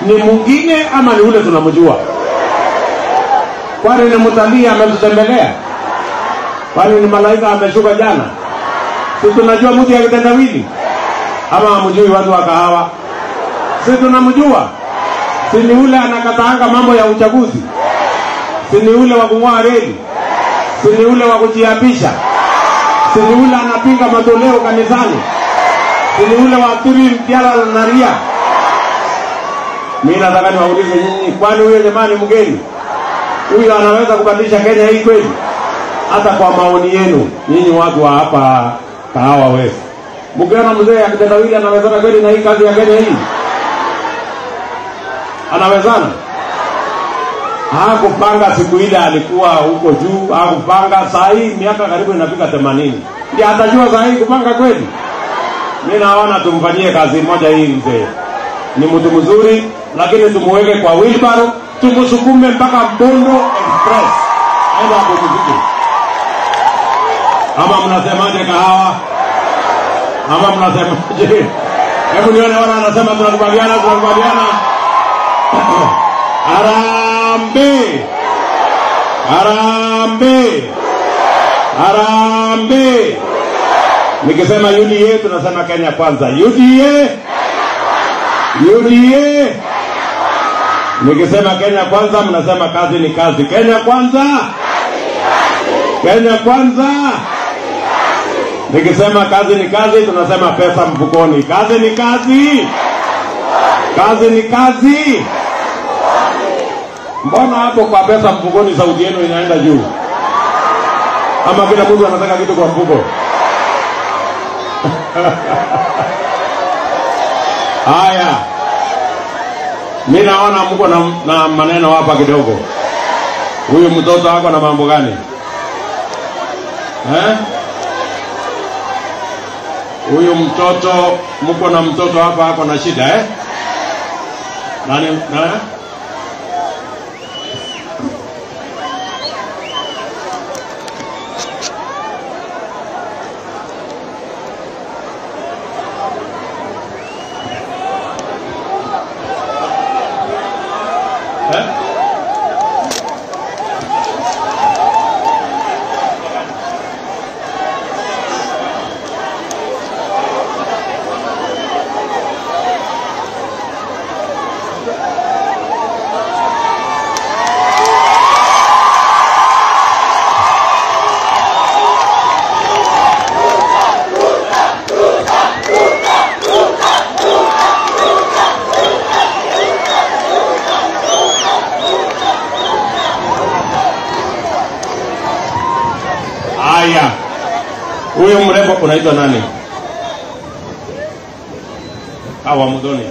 ni mwingine ama ni ule tunamjua? Kwani ni mtalii ametutembelea? Kwani ni malaika ameshuka jana? Si tunajua mtu ya kitendawili? Ama hamjui watu wa Kahawa? Si tunamjua? Si ni ule anakataanga mambo ya uchaguzi? Si ni ule wa kung'oa reli? Si ni ule wa kujiapisha? Si ni ule anapinga matoleo kanisani? Si ni ule wa turi mtiara na ria? Mimi nataka niwaulize nyinyi, kwani huyo jamani mgeni? Huyo anaweza kubadilisha Kenya hii kweli? Hata kwa maoni yenu, nyinyi watu wa hapa Kahawa West. Mkiona mzee akitendawili anawezana kweli na hii kazi ya Kenya hii? Anawezana? Hakupanga siku ile alikuwa huko juu, hakupanga saa hii miaka karibu inafika 80. Ndiye atajua saa hii kupanga kweli? Mimi naona tumfanyie kazi moja hii mzee. Ni mtu mzuri, lakini tumuweke kwa wheelbarrow, tumusukume mpaka Bondo Express. Aenda hapo kufiki. Ama mnasemaje Kahawa? Ama mnasemaje? Hebu nione wala anasema tunakubaliana. Harambe! Harambe! Harambe! Nikisema UDA tunasema Kenya Kwanza. UDA! UDA! Nikisema Kenya Kwanza mnasema kazi ni kazi. Kenya Kwanza! Kenya Kwanza! Nikisema kazi ni kazi tunasema pesa mfukoni. Kazi ni kazi! Kazi ni kazi! Mbona hapo kwa pesa mfukoni sauti yenu inaenda juu? Ama kila mtu anataka kitu kwa mfuko? Haya. Mimi naona mko na maneno hapa kidogo. Huyu mtoto wako na mambo gani? Huyu mtoto, mko na mtoto hapa hako na shida Nani? Huyo mrembo unaitwa nani? Hawa Mudhoni.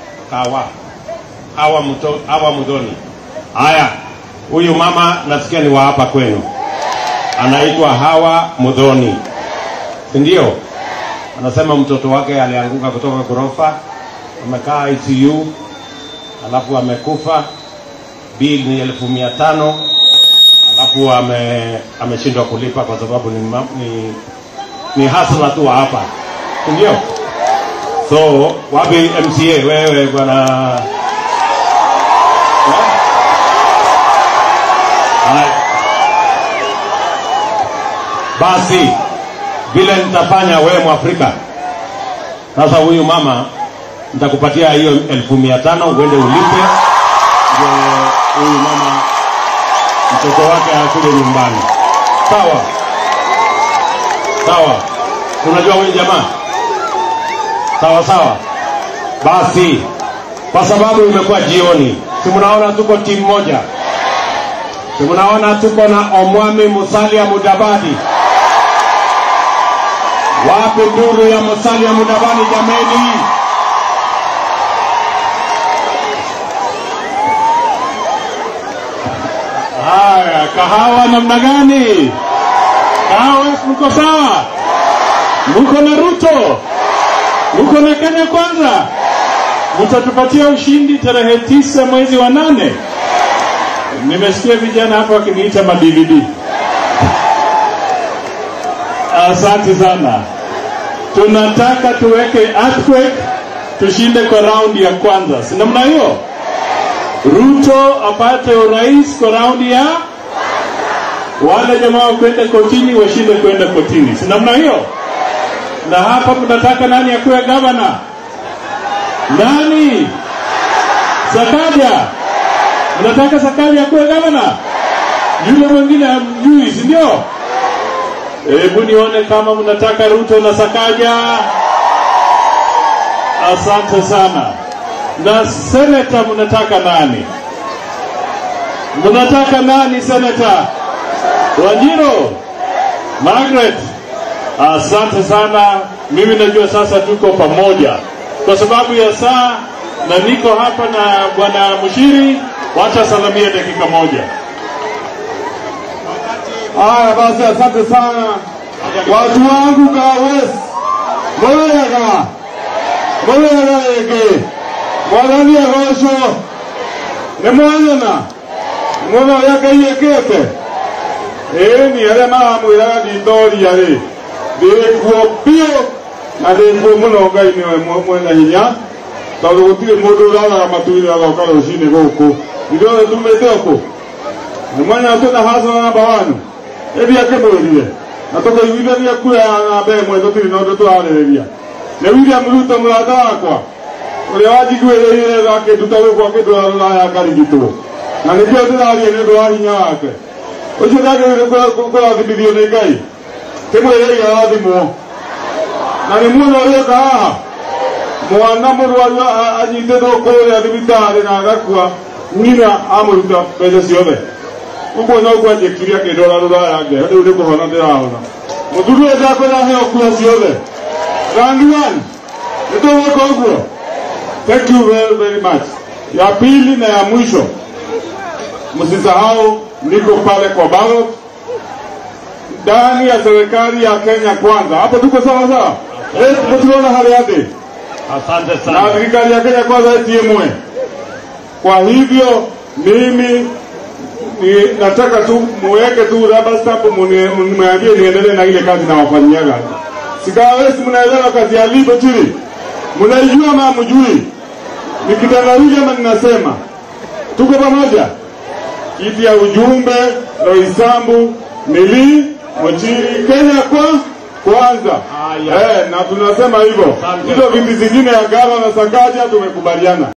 Hawa Mudhoni. Haya, huyu mama nasikia ni wa hapa kwenu. Anaitwa Hawa Mudhoni. Ndio? Anasema mtoto wake alianguka kutoka ghorofa, amekaa ICU, alafu amekufa. Bill ni 1500. Alafu ameshindwa kulipa kwa sababu ni hasla tu hapa. Ndio? So, wapi MCA wewe bwana? Basi vile nitafanya wewe Mwafrika. Sasa huyu mama nitakupatia hiyo 1500 uende ulipe. Ndio huyu mama mtoto wake akuje nyumbani. Sawa? Sawa. Unajua huyu jamaa? Sawa. Basi kwa sababu imekuwa jioni, si mnaona tuko timu moja? Si mnaona tuko na Omwami Musalia Mudavadi? Wapi nduru ya Musalia Mudavadi jameni? Haya, Kahawa namna gani? Kahawa mko sawa? Mko na Ruto? Mko na Kenya Kwanza? Mtatupatia ushindi tarehe 9 mwezi wa 8. Nimesikia vijana hapa wakiniita ma-DVD. Asante sana. Tunataka tuweke earthquake tushinde kwa round ya kwanza. Si namna hiyo? Ruto apate urais kwa raundi ya wale jamaa kwenda kotini washinde kwenda kotini. Si namna hiyo? Na hapa tunataka nani akuwe gavana? Nani? Sakaja. Mnataka Sakaja akuwe gavana? Yule mwingine hamjui, si ndio? Hebu nione kama mnataka Ruto na Sakaja. Asante sana. Na seneta mnataka nani? Mnataka nani seneta? Wanjiro? Margaret? Asante sana. Mimi najua sasa tuko pamoja. Kwa sababu ya saa na niko hapa na bwana Mushiri, wacha salamia dakika moja. Haya basi, asante sana watu wangu Kahawa West. Mwega ege mwadhani ya gosho ni mwanyana mwana yake yekete ni yale maamwira nditori yale ndikuo pio na ndikuo muno ngai niwe mwena hinya tondu gutire mundu urara matuire agoka rucini guku ndore tumete oko ni mwanya tuna hazo na bawanu ebi akemurire na tukaiguithania kura na mbemwe tutiri no tutwarĩrĩria nĩ William Ruto mũrata wakwa ũrĩa wanjiguĩrĩire gakĩnduta gwĩkwo kĩndũ rũraya akarigitwo na nĩkĩo ndĩraria nĩ ũndũ wa hinya wake ũcio ndagĩrĩire kũrathimithio nĩ Ngai kĩmwĩre arathimwo na nĩ muona ũrĩoka haha mwana mũrwaru anyitĩtwo kũrĩa thibitarĩ na agakua nyina amũruta mbeca ciothe ũguo no kwanjĩkirie akĩndwara rũraya ngero rĩu nĩ kũhona ndĩrahona mũthuri ũyũ ndakwĩra heo kura ciothe round 1 nitoweka huko. Thank you very, very much. Ya pili na ya mwisho, msisahau niko pale kwa ballot ndani ya serikali ya Kenya Kwanza. Hapo tuko sawa sawa? Tunaona hali yake. Asante sana. Na serikali ya Kenya Kwanza TMwe. Kwa hivyo mimi nataka tu muweke tu rubber stamp mniambie niendelee na ile kazi na wafanyaga. Sikawesi mnaelewa kazi ya libo chini. Mnaijua ama mjui? Nikitangazia ama ninasema. Tuko pamoja. Kiti ya ujumbe, Roisambu, Mili, Mochiri, Kenya Kwanza. Na tunasema hivyo. Hizo viti zingine ya Gala na Sakaja tumekubaliana.